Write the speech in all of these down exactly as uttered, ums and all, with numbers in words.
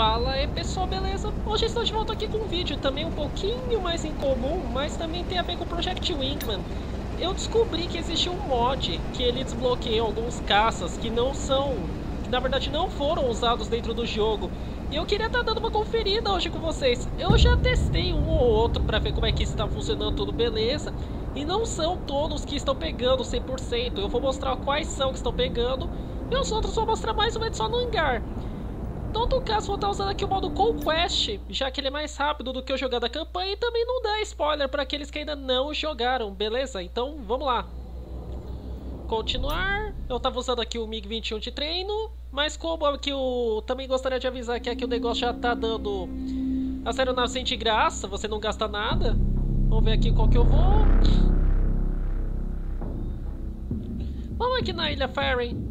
Fala aí pessoal, beleza? Hoje estou de volta aqui com um vídeo também um pouquinho mais incomum, mas também tem a ver com o Project Wingman. Eu descobri que existe um mod que ele desbloqueia alguns caças que não são, que na verdade não foram usados dentro do jogo. E eu queria estar dando uma conferida hoje com vocês. Eu já testei um ou outro para ver como é que está funcionando tudo, beleza? E não são todos que estão pegando cem por cento. Eu vou mostrar quais são que estão pegando e os outros vou mostrar mais ou menos só no hangar. Então, no caso, vou estar usando aqui o modo Conquest, já que ele é mais rápido do que eu jogar da campanha e também não dá spoiler para aqueles que ainda não jogaram, beleza? Então, vamos lá. Continuar. Eu estava usando aqui o MiG vinte e um de treino, mas como aqui eu também gostaria de avisar que aqui o negócio já está dando as aeronaves sem de graça, você não gasta nada. Vamos ver aqui qual que eu vou. Vamos aqui na Ilha Ferry.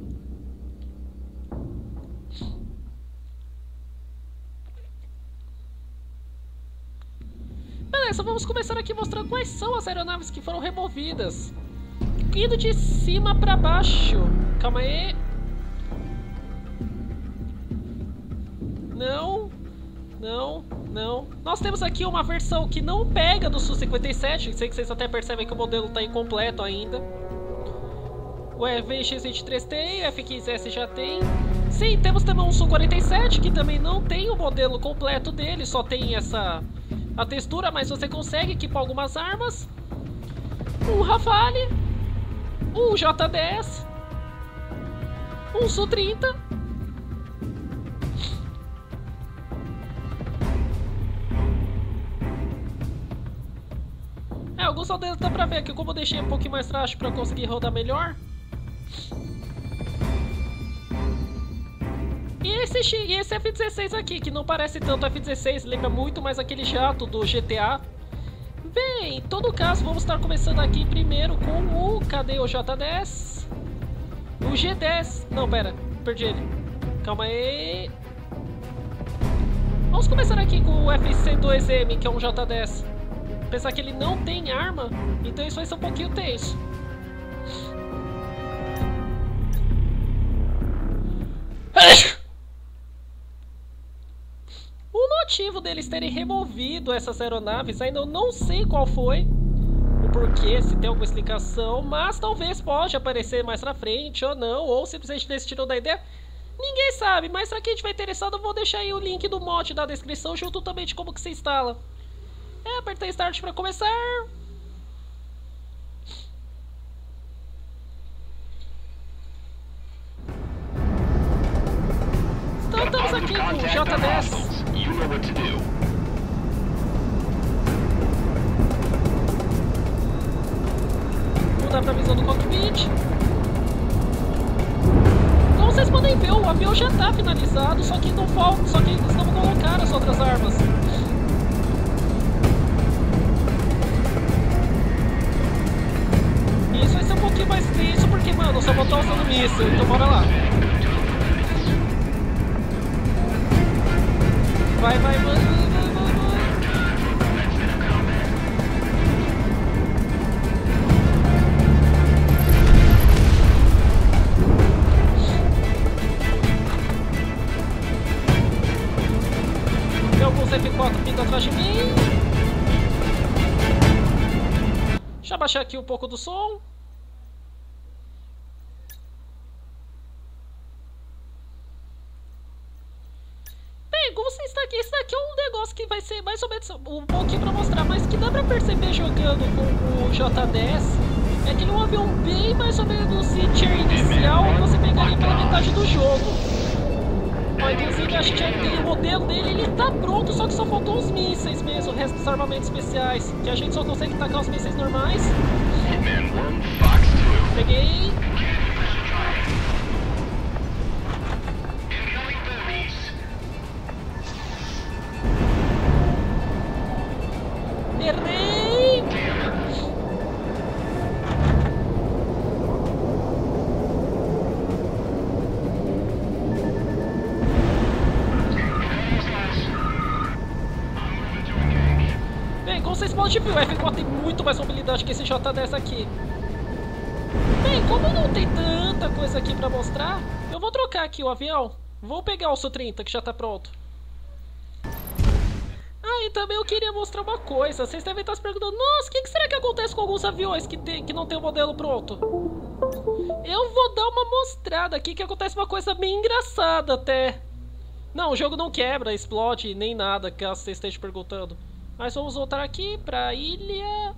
Beleza, vamos começar aqui mostrando quais são as aeronaves que foram removidas. Indo de cima pra baixo. Calma aí. Não. Não, não. Nós temos aqui uma versão que não pega do Su cinquenta e sete. Sei que vocês até percebem que o modelo está incompleto ainda. O V X vinte e três tem, o F quinze S já tem. Sim, temos também um Su quarenta e sete que também não tem o modelo completo dele. Só tem essa... a textura, mas você consegue equipar algumas armas. Um Rafale, um J dez, um Su trinta. É, alguns modelos dá pra ver aqui como eu deixei um pouquinho mais frágil pra conseguir rodar melhor. E esse, e esse F dezesseis aqui, que não parece tanto F dezesseis, lembra muito mais aquele jato do G T A. Bem, em todo caso, vamos estar começando aqui primeiro com o... cadê o J dez? O G dez. Não, pera, perdi ele. Calma aí. Vamos começar aqui com o F C dois M, que é um J dez. Apesar que ele não tem arma, então isso vai ser um pouquinho tenso. O motivo deles terem removido essas aeronaves ainda eu não sei qual foi, o porquê, se tem alguma explicação, mas talvez pode aparecer mais pra frente ou não, ou simplesmente desistiram da ideia. Ninguém sabe, mas pra quem estiver interessado eu vou deixar aí o link do mod na descrição junto também de como que se instala. É, apertei Start pra começar. Então estamos aqui com o J dez. Mudar pra visão do cockpit. Então vocês podem ver, o avião já está finalizado, só que não falta, só que eles não colocaram as outras armas. Isso vai ser um pouquinho mais tenso porque, mano, eu só vou estar usando míssil, então bora lá. Vai, vai, vai, vai, vai, vai. Tem alguns F quatro vindo atrás de mim. Deixa eu abaixar aqui um pouco do som. Como você está aqui, esse daqui é um negócio que vai ser mais ou menos um pouquinho pra mostrar, mas que dá pra perceber jogando com o J dez é que ele é um avião bem mais ou menos em tier inicial que você pegaria pela metade do jogo. Ó, inclusive a gente já tem o modelo dele, ele tá pronto, só que só faltou os mísseis mesmo, o resto dos armamentos especiais, que a gente só consegue tacar os mísseis normais. Peguei. Errei! Bem, como vocês podem ver, o F quatro tem muito mais mobilidade que esse J dez aqui. Bem, como não tem tanta coisa aqui pra mostrar, eu vou trocar aqui o avião. Vou pegar o Su trinta que já tá pronto. Ah, e também eu queria mostrar uma coisa. Vocês devem estar se perguntando, nossa, o que, que será que acontece com alguns aviões que, tem, que não tem o modelo pronto? Eu vou dar uma mostrada aqui que acontece uma coisa bem engraçada até. Não, o jogo não quebra, explode, nem nada, caso você esteja perguntando. Mas vamos voltar aqui pra ilha.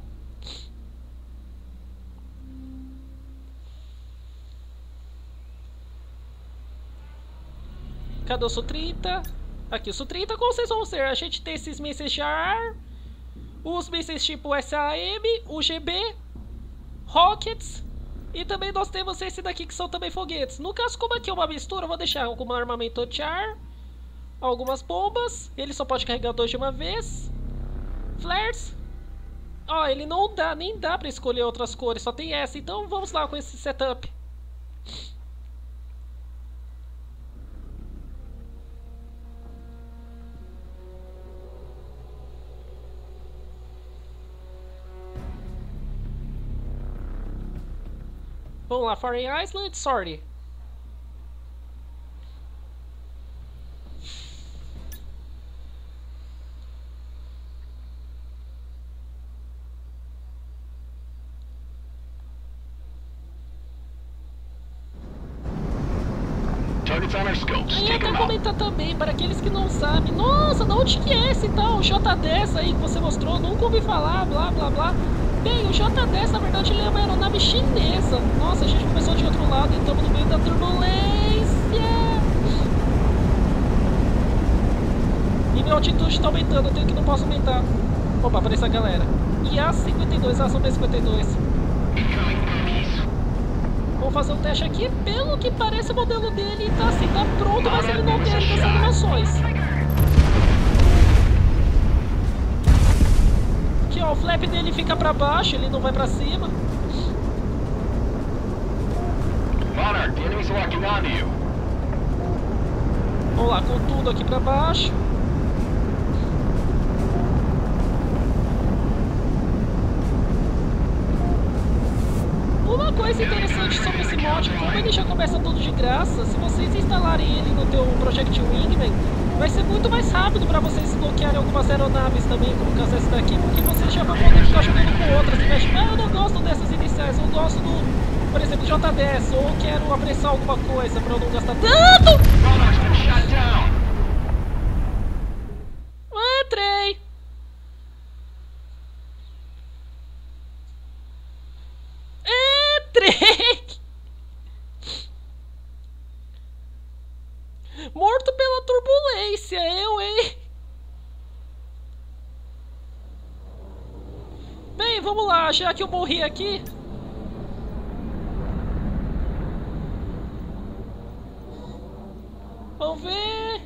Cadê o Su trinta? Aqui, o Su trinta, como vocês vão ver, a gente tem esses mísseis de ar, os mísseis tipo S A M, U G B, rockets, e também nós temos esse daqui que são também foguetes. No caso, como aqui é uma mistura, eu vou deixar algum armamento anti-ar, algumas bombas, ele só pode carregar dois de uma vez, flares. Ó, ele não dá, nem dá pra escolher outras cores, só tem essa, então vamos lá com esse setup. Vamos lá, Foreign Island, sorry. E até comentar também, para aqueles que não sabem, nossa, de onde que é esse tal J dez aí que você mostrou? Nunca ouvi falar, blá blá blá. Bem, o J dez na verdade ele é uma aeronave chinesa. Nossa, a gente começou de outro lado e estamos no meio da turbulência. E minha altitude está aumentando, eu tenho que não posso aumentar. Opa, aparece a galera. E A cinquenta e dois, a B cinquenta e dois. Vamos fazer um teste aqui. Pelo que parece o modelo dele tá assim, tá pronto, mas ele não tem as animações. Aqui ó, o flap dele fica pra baixo, ele não vai pra cima. Vamos lá, com tudo aqui pra baixo. Uma coisa interessante sobre esse mod, como ele já começa tudo de graça, se vocês instalarem ele no teu Project Wingman, vai ser muito mais rápido para vocês bloquearem algumas aeronaves também, como o caso desse daqui, porque vocês já vão poder ficar jogando com outras, em vez de, ah, eu não gosto dessas iniciais, eu gosto do, por exemplo, J dez, ou quero apressar alguma coisa para eu não gastar tanto. Entrei! Morto pela turbulência, eu, hein? Bem, vamos lá, já que eu morri aqui. Vamos ver.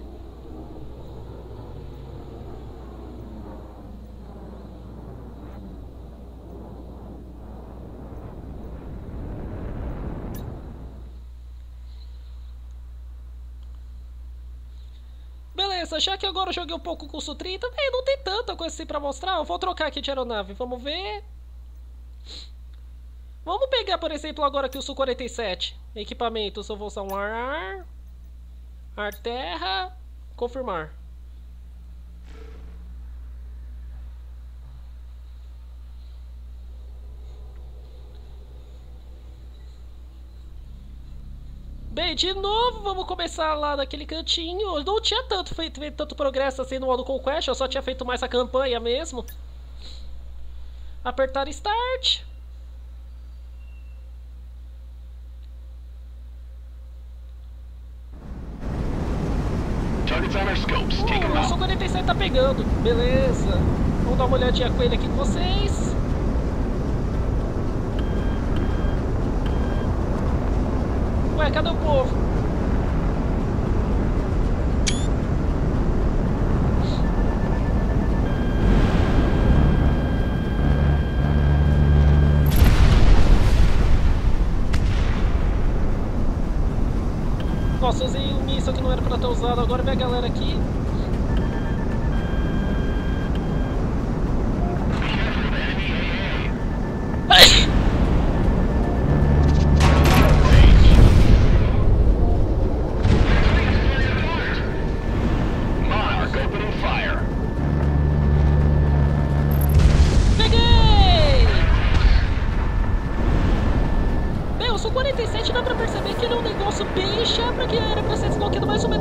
Beleza, já que agora eu joguei um pouco com o Su trinta, bem, não tem tanta coisa assim pra mostrar. Eu vou trocar aqui de aeronave, vamos ver. Vamos pegar, por exemplo, agora aqui o Su quarenta e sete. Equipamentos, eu vou usar um ar-ar, ar-terra, confirmar. Bem, de novo, vamos começar lá naquele cantinho. Eu não tinha tanto feito, feito tanto progresso assim no modo Conquest, eu só tinha feito mais a campanha mesmo. Apertar Start. Uh, o Su quarenta e sete tá pegando, beleza. Vamos dar uma olhadinha com ele aqui com vocês. Ué, cadê o povo? Nossa, usei um míssil que não era pra ter usado. Agora minha galera aqui.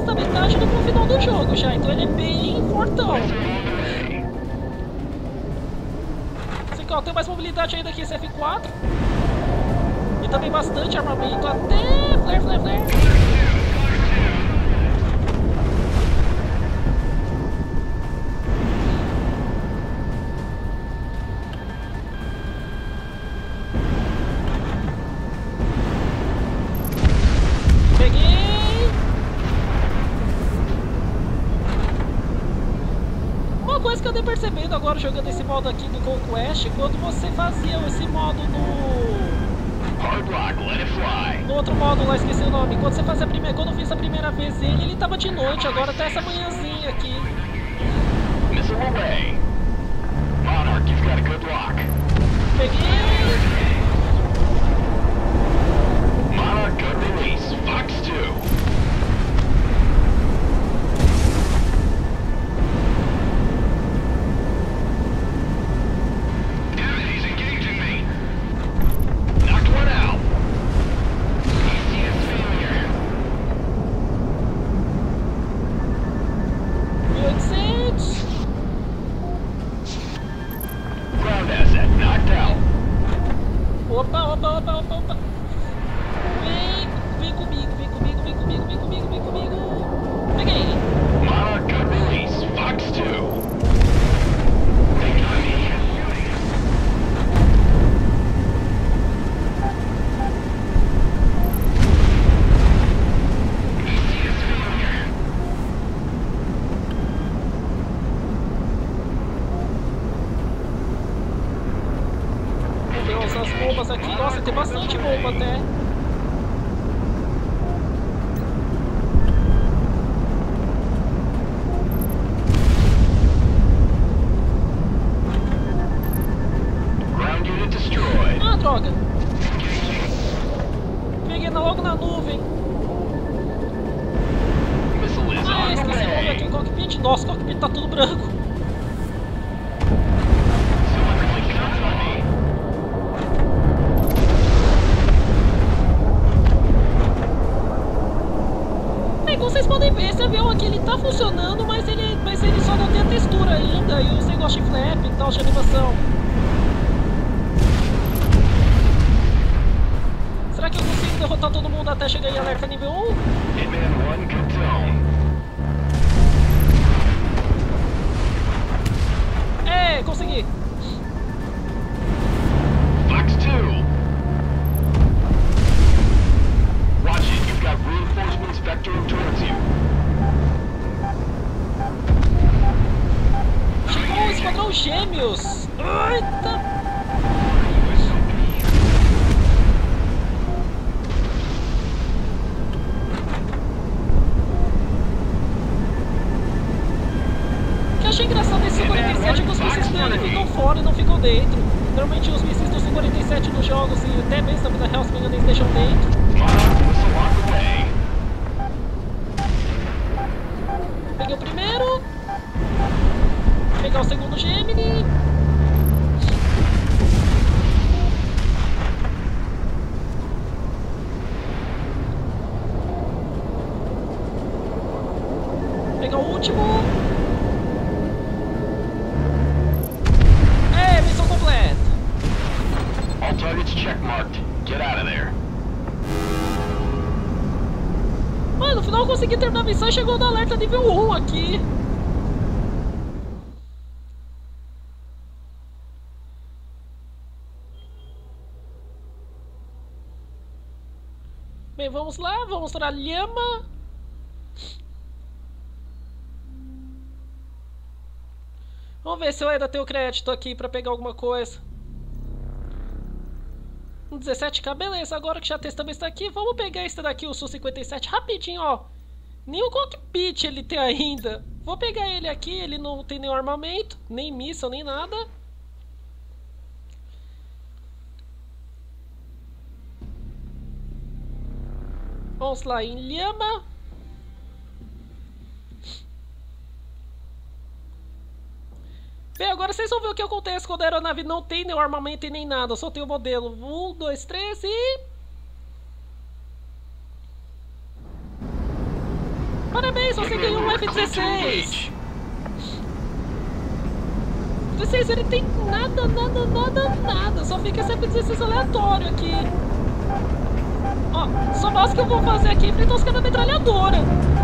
da metade do final do jogo já, então ele é bem fortão. Assim que, ó, tem mais mobilidade ainda que esse F quatro. E também bastante armamento, até flare, flare, flare. Que eu andei percebendo agora jogando esse modo aqui do Conquest, quando você fazia esse modo no no outro modo lá, esqueci o nome, quando você fazia a primeira, quando eu fiz a primeira vez ele, ele tava de noite, agora tá essa manhãzinha aqui. Peguei. Monarch gun release, Fox two. Aqui, nossa, tem bastante bomba até. Ah, droga. Peguei logo na nuvem. Ah, esqueci de ver aqui o cockpit. Nossa, o cockpit tá tudo branco. Vocês podem ver, esse avião aqui ele tá funcionando, mas ele, mas ele só não tem a textura ainda e os negócios de flap e tal de animação. Será que eu consigo derrotar todo mundo até chegar em alerta nível um? É, consegui! Fox two. Watch it, you've got reinforcements vectoring towards you. Chegou o esquadrão Gêmeos! Eita! O que eu achei engraçado nesse C quarenta e sete é que os mísseis dele ficam fora e não ficam dentro. Normalmente os mísseis do C quarenta e sete nos jogos, e até mesmo na vida real, se me engano, eles deixam dentro. Peguei o primeiro. Pegar o segundo Gemini. Pegar o último. É, missão completa. All targets checkmarked. Get out of there. Mano, no final eu consegui terminar a missão e chegou no alerta nível um aqui. Bem, vamos lá, vamos para a Lhama. Vamos ver se eu ainda tenho crédito aqui para pegar alguma coisa. Um dezessete K, beleza, agora que já testamos esse daqui, vamos pegar esse daqui, o Su cinquenta e sete, rapidinho, ó. Nem o cockpit ele tem ainda. Vou pegar ele aqui, ele não tem nenhum armamento, nem míssil, nem nada. Vamos lá em Lhama. Bem, agora vocês vão ver o que acontece quando a aeronave não tem nenhum armamento e nem nada. Só tem o modelo um, dois, três e... Parabéns! dezesseis, você ganhou um F dezesseis. dezesseis, ele tem nada, nada, nada, nada. Só fica esse F dezesseis aleatório aqui. Ó, só basta que eu vou fazer aqui enfrentar os caras da metralhadora.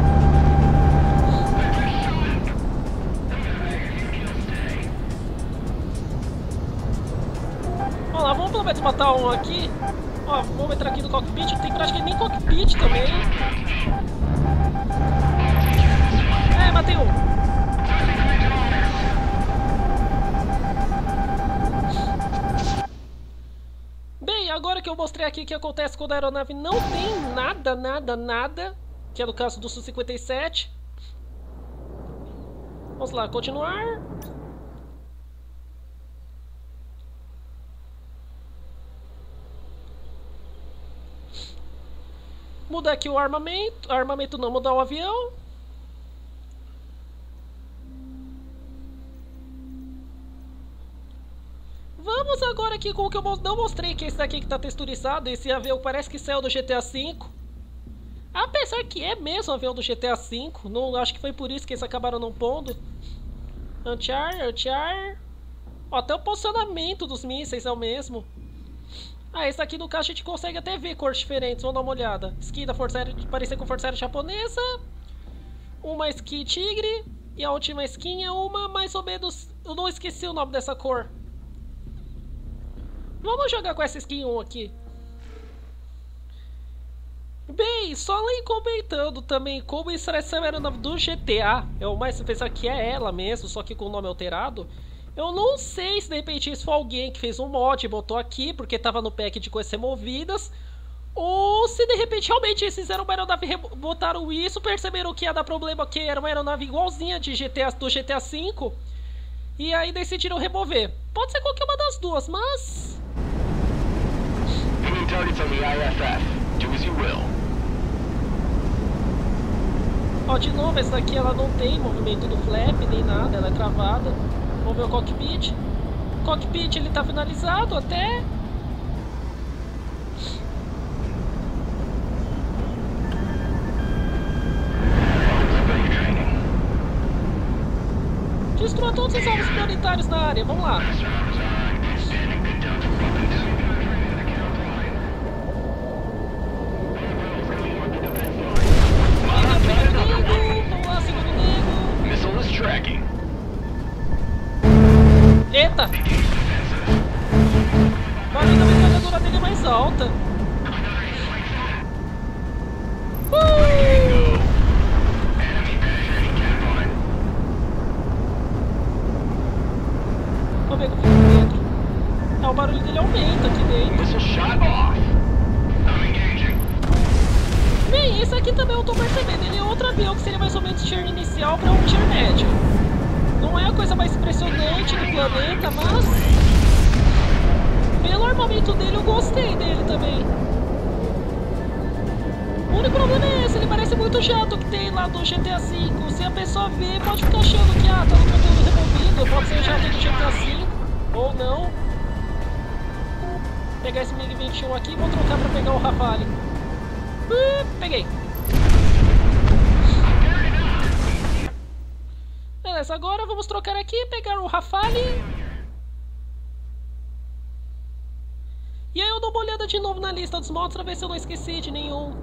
Vamos lá, vamos pelo menos matar um aqui. Ó, vamos entrar aqui no cockpit. Tem praticamente nem cockpit também. É, matei um. Bem, agora que eu mostrei aqui o que acontece quando a aeronave não tem nada, nada, nada, que é no caso do Su cinquenta e sete. Vamos lá, continuar. Mudar aqui o armamento. Armamento não, mudar o avião. Vamos agora aqui com o que eu não mostrei, que é esse daqui que tá texturizado. Esse avião parece que saiu do G T A cinco. Apesar que é mesmo o avião do G T A cinco. Não, acho que foi por isso que eles acabaram não pondo. Anti-ar, anti-ar. Ó, até o posicionamento dos mísseis é o mesmo. Ah, esse aqui no caso a gente consegue até ver cores diferentes. Vamos dar uma olhada. Skin da Força Aérea, parecer com Força Aérea Japonesa. Uma skin tigre. E a última skin é uma mais ou menos... Eu não esqueci o nome dessa cor. Vamos jogar com essa skin um aqui. Bem, só lá comentando também como isso essa aeronave do G T A. É o mais pensar que é ela mesmo, só que com o nome alterado. Eu não sei se de repente isso foi alguém que fez um mod e botou aqui, porque tava no pack de coisas removidas. Ou se de repente realmente eles fizeram uma aeronave, botaram isso, perceberam que ia dar problema, que era uma aeronave igualzinha de G T A, do G T A cinco. E aí decidiram remover. Pode ser qualquer uma das duas, mas... Ó, de novo, essa daqui ela não tem movimento do flap, nem nada, ela é travada. Vamos ver o cockpit. O cockpit ele tá finalizado até. Destrua todos os alvos prioritários na área, vamos lá. Vamos lá, segundo nego. Missile tracking. Eita! O barulho da metralhadora dele é mais alta. Uh! Vamos ver o que fica aqui dentro. Ah, o barulho dele aumenta aqui dentro. Bem, esse aqui também eu tô percebendo. Ele é outro avião que seria mais ou menos tier inicial para um tier médio. Não é a coisa mais impressionante do planeta, mas pelo armamento dele eu gostei dele também. O único problema é esse, ele parece muito jato que tem lá do G T A cinco. Se a pessoa ver, pode ficar achando que ah, tá no conteúdo removido, pode ser o jato do G T A cinco, ou não. Vou pegar esse MiG vinte e um aqui e vou trocar pra pegar o Rafale. Uh, peguei. Beleza, agora vamos trocar aqui, pegar o Rafale. E aí eu dou uma olhada de novo na lista dos mods pra ver se eu não esqueci de nenhum.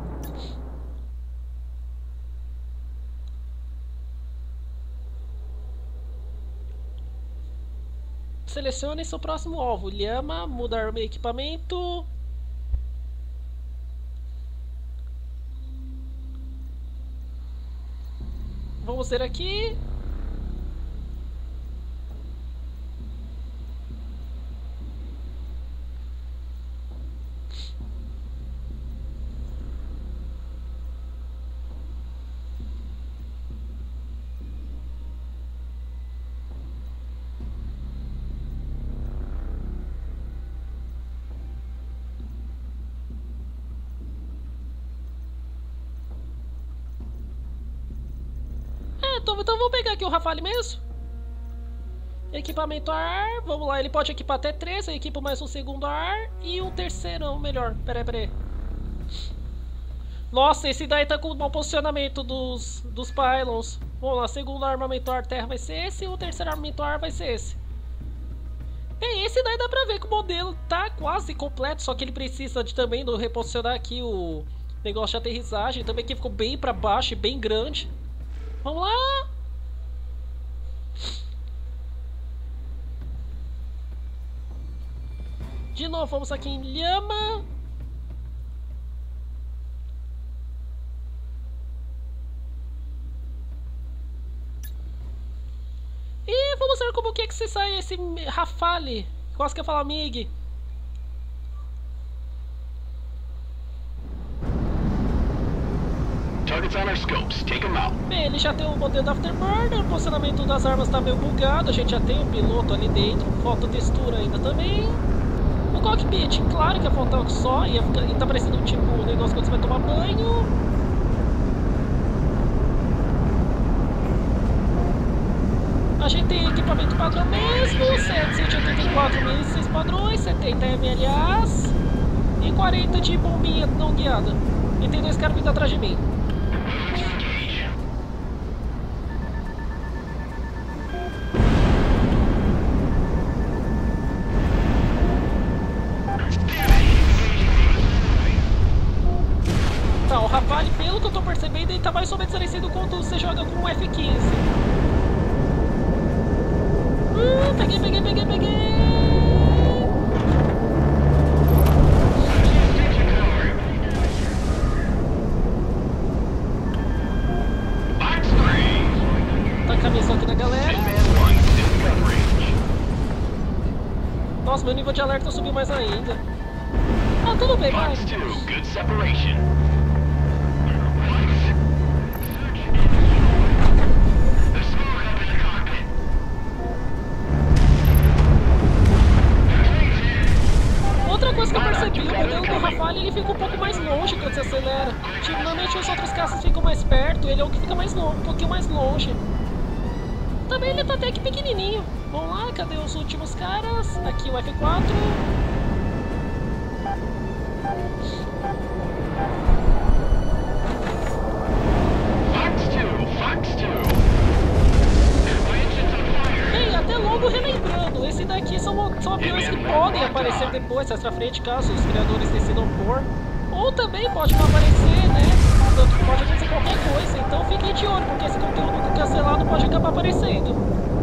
Selecione seu próximo alvo. Lhama, mudar o meu equipamento. Vamos ver aqui. Então, então vamos pegar aqui o Rafale mesmo. Equipamento a ar. Vamos lá, ele pode equipar até três. Eu equipo mais um segundo a ar e um terceiro, melhor. Peraí, peraí. Nossa, esse daí tá com o mau posicionamento dos, dos pylons. Vamos lá, segundo armamento ar terra vai ser esse e o terceiro armamento ar vai ser esse. Bem, esse daí dá pra ver que o modelo tá quase completo, só que ele precisa de, também do reposicionar aqui o negócio de aterrissagem. Também que ficou bem pra baixo e bem grande. Vamos lá! De novo, vamos aqui em Lhama. E vamos ver como que é que se sai esse Rafale. Quase que eu falo MiG. Bem, ele já tem o modelo da Afterburner, o posicionamento das armas está meio bugado, a gente já tem o piloto ali dentro, falta textura ainda também. O cockpit, claro que ia faltar só, ia ficar, e tá parecendo tipo um negócio quando você vai tomar banho. A gente tem equipamento padrão mesmo, setecentos e oitenta e quatro mísseis padrões, setenta M L As e quarenta de bombinha não guiada. E tem dois caras vindo atrás de mim. Tá, o Rafale, pelo que eu tô percebendo, ele tá mais ou menos parecido quando você joga com o F quinze. Uh, peguei, peguei, peguei, peguei! Tá a missão aqui na galera. Nossa, meu nível de alerta subiu mais ainda. Ah, tudo bem, vai. Outra coisa que eu percebi, o modelo do Rafale ele fica um pouco mais longe quando você acelera. Tipo, normalmente os outros caças ficam mais perto, ele é o que fica mais longe, um pouquinho mais longe. Também ele tá até que pequenininho. Vamos lá, cadê os últimos caras? Aqui o F quatro. Bem, até logo relembrando, esse daqui são, são aviões que podem aparecer depois, mais pra frente, caso os criadores decidam pôr. Ou também pode não aparecer, né? Tanto pode acontecer qualquer coisa, então fiquem de olho, porque esse conteúdo cancelado pode acabar aparecendo.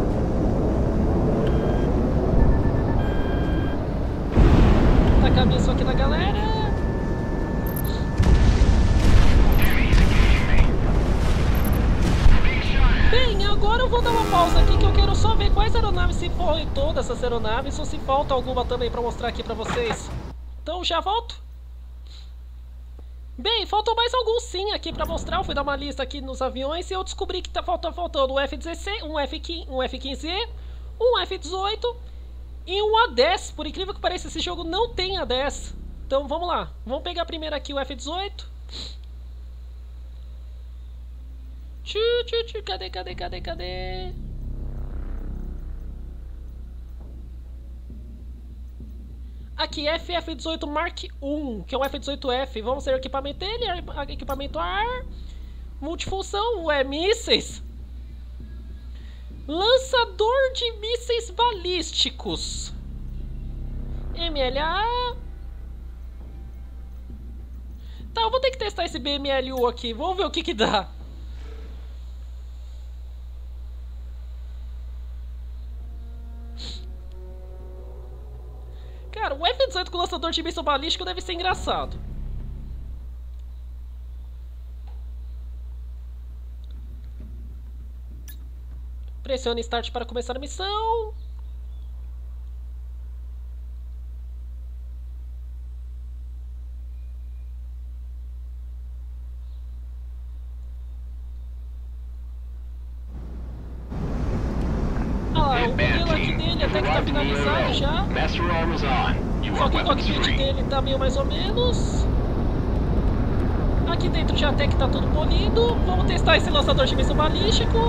Tacar isso aqui na galera. Bem, agora eu vou dar uma pausa aqui que eu quero só ver quais aeronaves se forem todas essas aeronaves ou se falta alguma também pra mostrar aqui pra vocês. Então já volto. Bem, faltou mais alguns sim aqui pra mostrar. Eu fui dar uma lista aqui nos aviões e eu descobri que tá faltando, faltando um F dezesseis, um F quinze, um F quinze E, um F dezoito e um A dez. Por incrível que pareça, esse jogo não tem A dez. Então vamos lá. Vamos pegar primeiro aqui o F dezoito. Tchu, tchu, tchu. Cadê, cadê, cadê, cadê? Aqui, F F dezoito Mark um, que é um F dezoito F. Vamos ver o equipamento dele, equipamento ar, multifunção, é mísseis. Lançador de mísseis balísticos. M L A. Tá, eu vou ter que testar esse B M L U aqui, vamos ver o que que dá. Cara, o F dezoito com lançador de míssil balístico deve ser engraçado. Pressione Start para começar a missão. Ah, o modelo aqui dele até que tá finalizado já. Só que o cockpit dele tá meio mais ou menos. Aqui dentro já até que tá tudo polido. Vamos testar esse lançador de míssil balístico.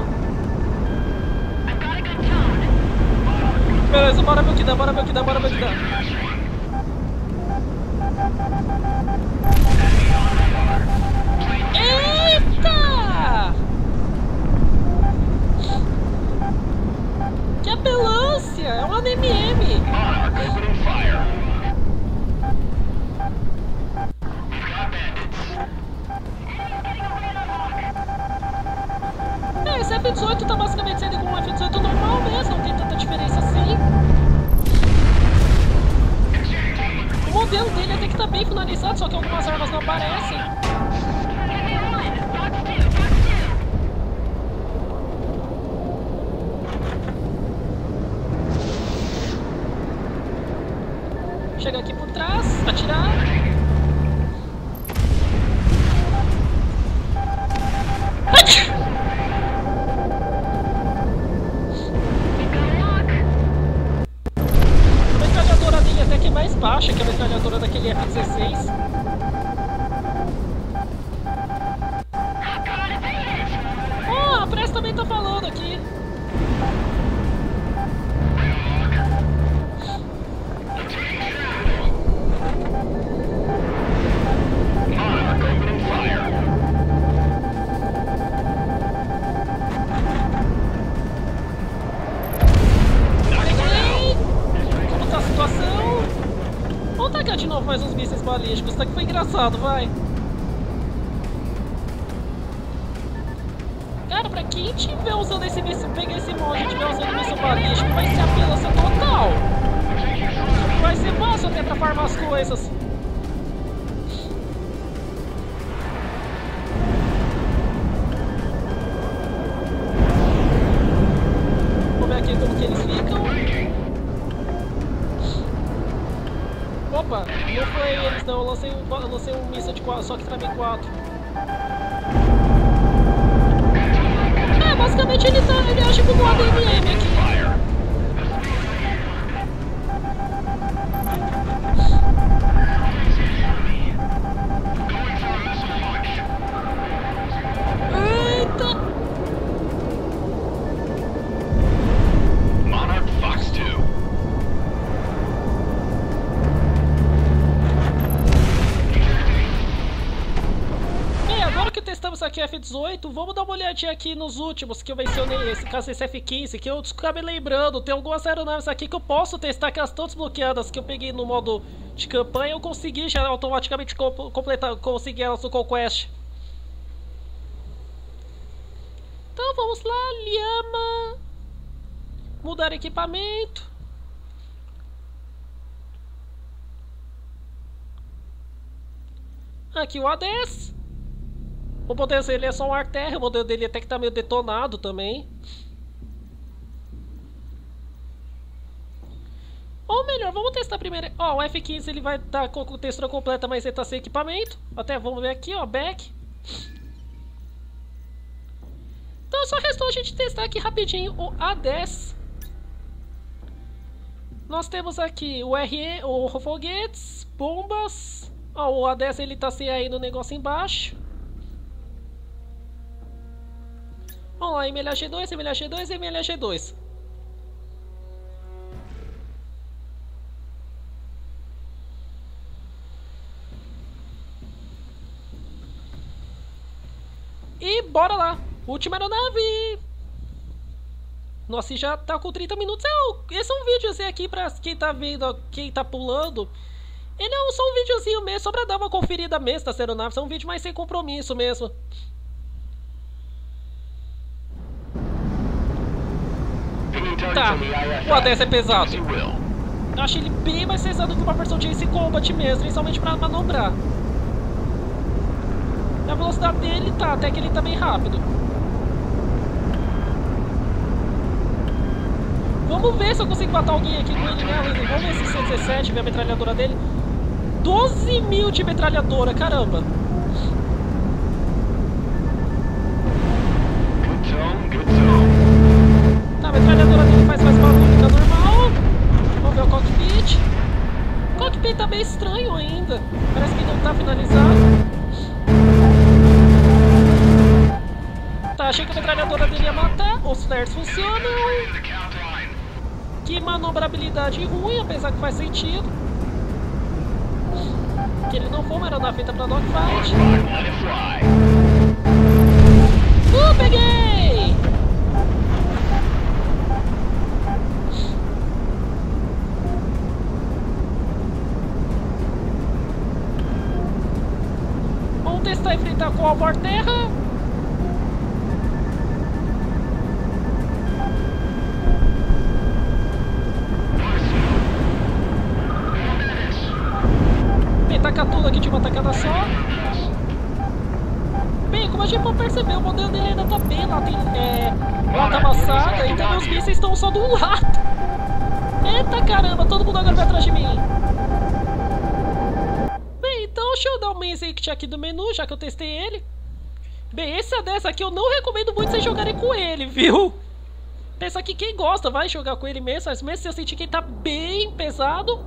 Beleza, bora ver o que dá, bora ver o que dá, bora ver o que dá. apelância! É um A D M M! É, esse F dezoito tá basicamente sendo como um F dezoito normal mesmo, não tem tanta diferença assim. O modelo dele até que tá bem finalizado, só que algumas armas não aparecem. Chega aqui por trás, atirar. A metralhadora dele até que é mais baixa que a metralhadora daquele F dezesseis. Oh, a Press também tá falando aqui. De novo mais uns mísseis balísticos, tá que foi engraçado, vai. Cara, pra quem tiver usando esse míssil, pegar esse mod e tiver usando míssil balístico, vai ser apelância total. Vai ser fácil até pra farmar as coisas. Vamos ver aqui como que eles ficam. Opa, não foi eles não, eu lancei um, eu lancei um míssil de quatro, só que travei quatro. É, basicamente ele, tá, ele age como um A D M M aqui. Eita! Testamos aqui F dezoito, vamos dar uma olhadinha aqui nos últimos que eu mencionei, esse caso esse F quinze, que eu acabei lembrando, tem algumas aeronaves aqui que eu posso testar, que elas estão desbloqueadas, que eu peguei no modo de campanha, eu consegui já automaticamente completar, conseguir elas no Conquest. Então vamos lá, Lhama, mudar equipamento. Aqui o A dez. O modelo dele é só um ar terra, o modelo dele até que tá meio detonado também. Ou melhor, vamos testar primeiro. Ó, o F quinze ele vai estar tá com textura completa, mas ele tá sem equipamento. Até vamos ver aqui, ó, back. Então só restou a gente testar aqui rapidinho o A dez. Nós temos aqui o R E, o foguetes, bombas. Ó, o A dez ele tá sem aí no negócio embaixo. Vamos lá, M L G dois, M L G dois, M L G dois. E bora lá, última aeronave. Nossa, e já tá com trinta minutos. É, esse é um videozinho aqui pra quem tá vendo, quem tá pulando. Ele é só um videozinho mesmo, só pra dar uma conferida mesmo das aeronaves. É um vídeo mais sem compromisso mesmo. Tá, o A dez é pesado. Eu acho ele bem mais pesado que uma versão de Ace Combat mesmo, principalmente pra manobrar. A velocidade dele tá, até que ele tá bem rápido. Vamos ver se eu consigo matar alguém aqui com ele, né? Vamos ver esse C dezessete, ver a metralhadora dele. doze mil de metralhadora, caramba. Tá, a metralhadora dele faz mais barulho que a normal. Vamos ver o cockpit. O cockpit tá bem estranho ainda. Parece que não tá finalizado. Tá, achei que a metralhadora dele ia matar. Os flares funcionam. Que manobrabilidade ruim, apesar que faz sentido. Que ele não foi uma aeronave feita pra dogfight. Uh, peguei! semana só. Bem, como a gente pode perceber, o modelo dele ainda tá bem lá, tem é, lata amassada e também os mísseis estão só do lado. Eita caramba, todo mundo agora vai atrás de mim. Bem, então deixa eu dar um exit aqui do menu, já que eu testei ele. Bem, esse A dez aqui eu não recomendo muito vocês jogarem com ele, viu? Pensa que quem gosta vai jogar com ele mesmo, mas mesmo se eu sentir que ele tá bem pesado.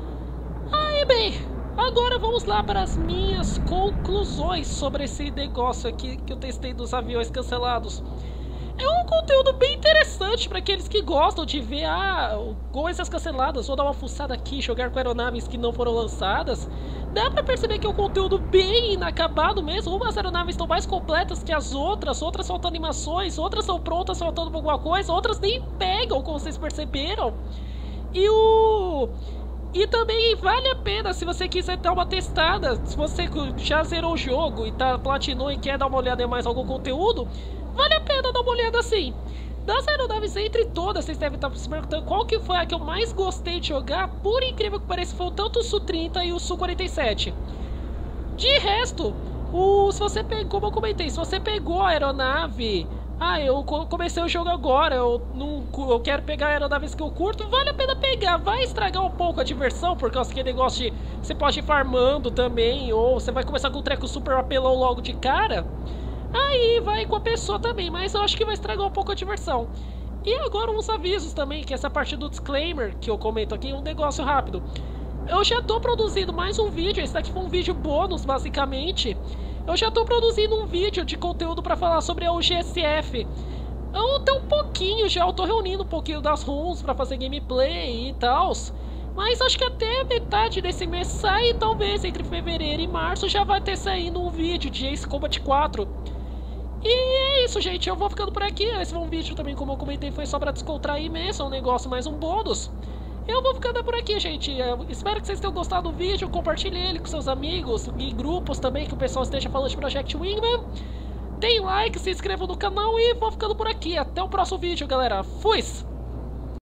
Aí, bem, agora vamos lá para as minhas conclusões sobre esse negócio aqui que eu testei dos aviões cancelados. É um conteúdo bem interessante para aqueles que gostam de ver ah, coisas canceladas, ou dar uma fuçada aqui, jogar com aeronaves que não foram lançadas. Dá pra perceber que é um conteúdo bem inacabado mesmo. Umas aeronaves estão mais completas que as outras, outras faltam animações, outras são prontas faltando alguma coisa, outras nem pegam, como vocês perceberam. E o... E também vale a pena se você quiser dar uma testada, se você já zerou o jogo e tá platinou e quer dar uma olhada em mais algum conteúdo, vale a pena dar uma olhada assim. Das aeronaves entre todas, vocês devem estar se perguntando qual que foi a que eu mais gostei de jogar. Por incrível que pareça, foi tanto o Su trinta e o Su quarenta e sete. De resto, o, se você pegou, como eu comentei, se você pegou a aeronave... Ah, eu comecei o jogo agora, eu, não, eu quero pegar aeronaves que eu curto, vale a pena pegar. Vai estragar um pouco a diversão, por causa que negócio de... Você pode ir farmando também, ou você vai começar com um treco super apelão logo de cara. Aí vai com a pessoa também, mas eu acho que vai estragar um pouco a diversão. E agora uns avisos também, que essa parte do disclaimer que eu comento aqui, um negócio rápido. Eu já tô produzindo mais um vídeo, esse daqui foi um vídeo bônus basicamente. Eu já tô produzindo um vídeo de conteúdo pra falar sobre a U G S F. Eu tô um pouquinho já, eu tô reunindo um pouquinho das runs pra fazer gameplay e tal. Mas acho que até metade desse mês sai, talvez entre fevereiro e março já vai ter saído um vídeo de Ace Combat quatro. E é isso, gente, eu vou ficando por aqui. Esse foi um vídeo também, como eu comentei, foi só pra descontrair mesmo, é um negócio mais um bônus. Eu vou ficando por aqui, gente. Eu espero que vocês tenham gostado do vídeo, compartilhe ele com seus amigos e grupos também, que o pessoal esteja falando de Project Wingman. Deem like, se inscrevam no canal e vou ficando por aqui. Até o próximo vídeo, galera. Fui!